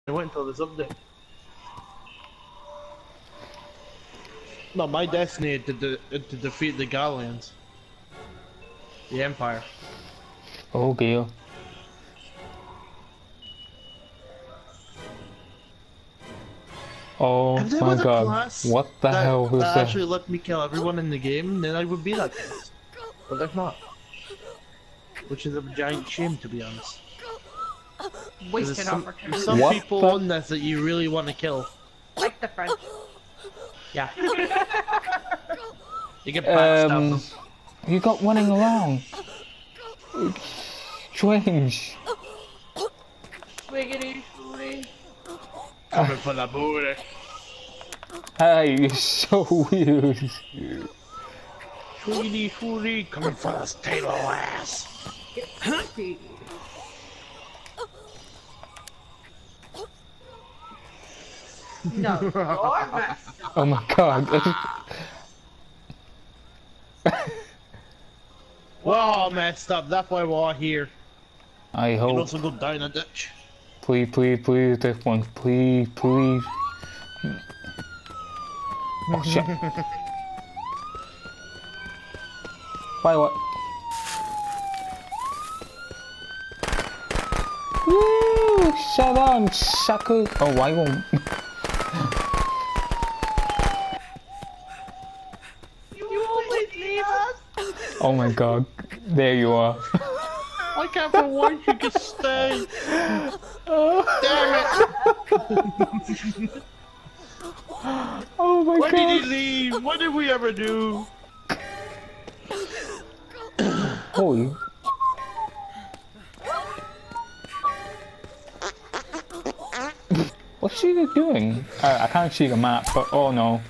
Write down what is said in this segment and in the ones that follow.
I went until this update. No, my destiny is to defeat the Gallians. The Empire. Oh dear. Oh If there my was a god. class What the hell was that that? actually let me kill everyone in the game, then I would be like this. But there's not. Which is a giant shame, to be honest. Wasted There's opportunity. some What people the- on this that you really want to kill. Like the French. Yeah. You get backstabbed them. You got running around. Strange. Wiggity shooty. Coming for the booty. Hey, you're so weird. Shooty shooty, coming for the tail ass. Get shooty. No, you're messed up. Oh my god. We're all messed up, that's why we're all here. I You can hope. also go down a ditch. Please, please, please, this one. Please, please. Oh shit. Why what? Woo! Shut on, sucker. Oh, I won't. You always leave us. Oh my god. There you are. I can't for once you can stay. Damn it! Oh my Why god. did he leave? What did we ever do? Holy. What's she doing? I can't see the map, but oh no.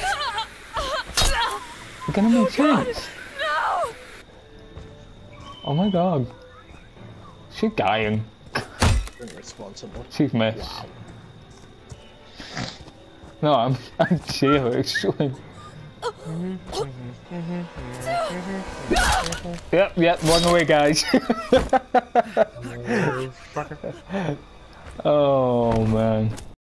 We're gonna make sense. No! Oh my god. She's dying. Irresponsible. She's missed. No, I'm serious. Yep, run away guys. Oh man.